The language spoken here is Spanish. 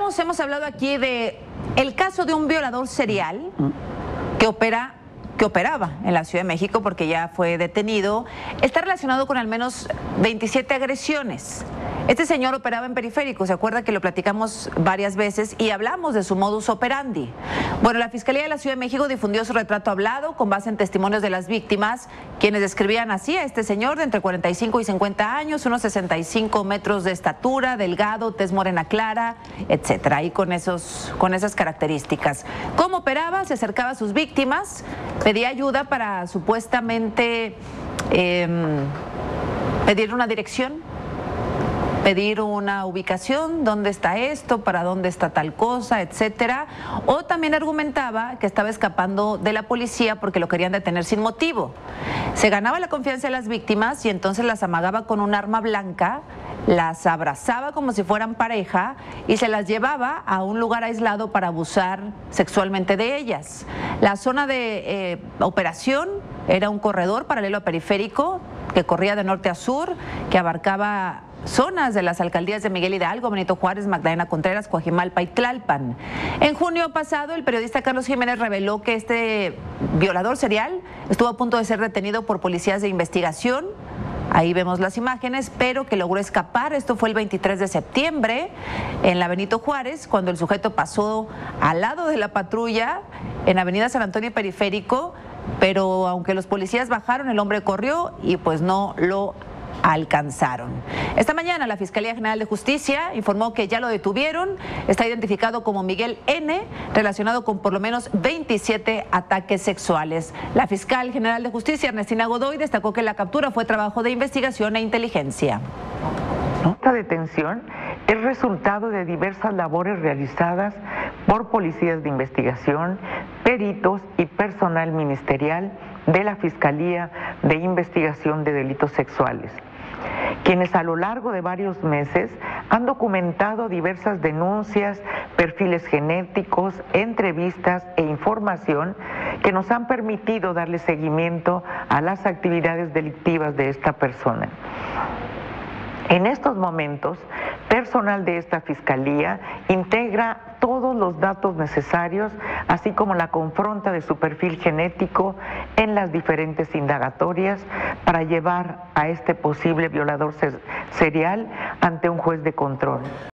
hemos hablado aquí de el caso de un violador serial que operaba en la Ciudad de México porque ya fue detenido. Está relacionado con al menos 27 agresiones. Este señor operaba en Periférico, ¿se acuerda que lo platicamos varias veces y hablamos de su modus operandi? Bueno, la Fiscalía de la Ciudad de México difundió su retrato hablado con base en testimonios de las víctimas, quienes describían así a este señor de entre 45 y 50 años, unos 65 metros de estatura, delgado, tez morena clara, etcétera, y con esas características. ¿Cómo operaba? Se acercaba a sus víctimas, pedía ayuda para supuestamente pedir una dirección, pedir una ubicación, dónde está esto, para dónde está tal cosa, etcétera. O también argumentaba que estaba escapando de la policía porque lo querían detener sin motivo. Se ganaba la confianza de las víctimas y entonces las amagaba con un arma blanca, las abrazaba como si fueran pareja y se las llevaba a un lugar aislado para abusar sexualmente de ellas. La zona de operación era un corredor paralelo a Periférico que corría de norte a sur, que abarcaba zonas de las alcaldías de Miguel Hidalgo, Benito Juárez, Magdalena Contreras, Coajimalpa y Tlalpan. En junio pasado, el periodista Carlos Jiménez reveló que este violador serial estuvo a punto de ser detenido por policías de investigación. Ahí vemos las imágenes, pero que logró escapar. Esto fue el 23 de septiembre en la Benito Juárez, cuando el sujeto pasó al lado de la patrulla en Avenida San Antonio y Periférico, pero aunque los policías bajaron, el hombre corrió y pues no lo alcanzaron. Esta mañana la Fiscalía General de Justicia informó que ya lo detuvieron. Está identificado como Miguel N., relacionado con por lo menos 27 ataques sexuales. La Fiscal General de Justicia, Ernestina Godoy, destacó que la captura fue trabajo de investigación e inteligencia. Esta detención es resultado de diversas labores realizadas por policías de investigación, peritos y personal ministerial de la Fiscalía de Investigación de Delitos Sexuales, quienes a lo largo de varios meses han documentado diversas denuncias, perfiles genéticos, entrevistas e información que nos han permitido darle seguimiento a las actividades delictivas de esta persona. En estos momentos, personal de esta Fiscalía integra todos los datos necesarios, así como la confronta de su perfil genético en las diferentes indagatorias para llevar a este posible violador serial ante un juez de control.